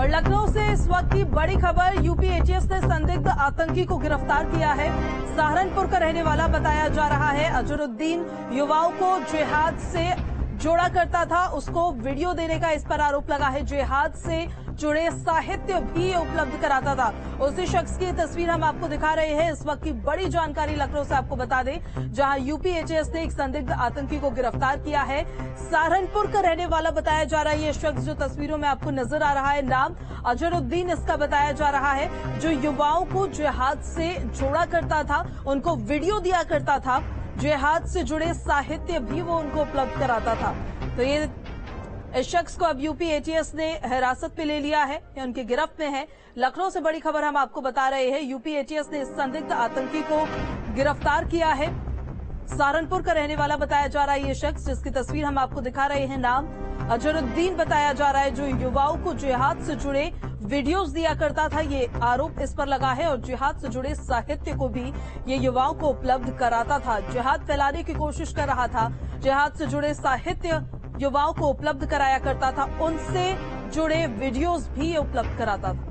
और लखनऊ से इस वक्त की बड़ी खबर, यूपी एटीएस ने संदिग्ध आतंकी को गिरफ्तार किया है। सहारनपुर का रहने वाला बताया जा रहा है। अजहरुद्दीन युवाओं को जिहाद से जोड़ा करता था, उसको वीडियो देने का इस पर आरोप लगा है। जिहाद से जुड़े साहित्य भी उपलब्ध कराता था। उसी शख्स की तस्वीर हम आपको दिखा रहे हैं। इस वक्त की बड़ी जानकारी लखनऊ से आपको बता दें, जहां यूपी एटीएस ने एक संदिग्ध आतंकी को गिरफ्तार किया है। सहारनपुर का रहने वाला बताया जा रहा है ये शख्स, जो तस्वीरों में आपको नजर आ रहा है। नाम अजहरुद्दीन इसका बताया जा रहा है, जो युवाओं को जिहाद से जोड़ा करता था, उनको वीडियो दिया करता था, जिहाद से जुड़े साहित्य भी वो उनको उपलब्ध कराता था। तो ये इस शख्स को अब यूपी एटीएस ने हिरासत में ले लिया है, या उनकी गिरफ्त में है। लखनऊ से बड़ी खबर हम आपको बता रहे हैं। यूपी एटीएस ने इस संदिग्ध आतंकी को गिरफ्तार किया है। सहारनपुर का रहने वाला बताया जा रहा है ये शख्स, जिसकी तस्वीर हम आपको दिखा रहे हैं। नाम अजहरुद्दीन बताया जा रहा है, जो युवाओं को जिहाद से जुड़े वीडियोस दिया करता था, ये आरोप इस पर लगा है। और जिहाद से जुड़े साहित्य को भी ये युवाओं को उपलब्ध कराता था। जिहाद फैलाने की कोशिश कर रहा था, जिहाद से जुड़े साहित्य युवाओं को उपलब्ध कराया करता था, उनसे जुड़े वीडियोस भी उपलब्ध कराता था।